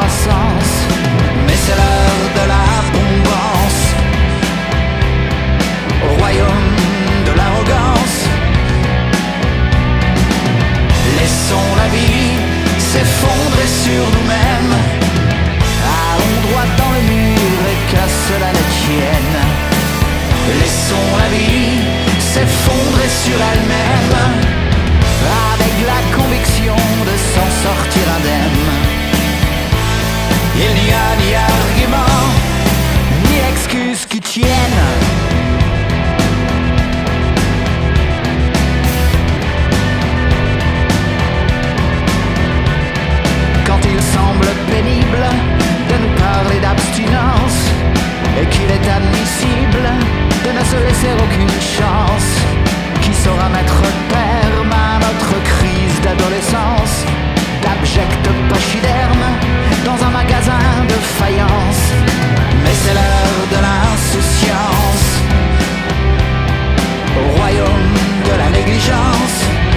croissance, mais c'est l'heure de l'abondance. Au royaume de l'arrogance, laissons la vie s'effondrer sur nous-mêmes. Allons droit dans le mur et qu'à cela ne tienne. Laissons la vie s'effondrer sur elle-même, avec la conviction de s'en sortir indemne. Il n'y a ni argument, ni excuse qui tiennent. Quand il semble pénible de nous parler d'abstinence, et qu'il est admissible de ne se laisser aucune chance, qui saura mettre terme à notre crise d'adolescence, d'abjecte pachyderme dans un magasin de faïence. Mais c'est l'heure de l'insouciance, au royaume de la négligence.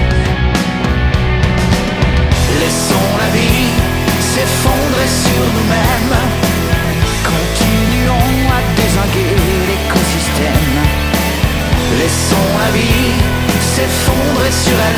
Laissons la vie s'effondrer sur nous-mêmes. Continuons à dézinguer l'écosystème. Laissons la vie s'effondrer sur elle.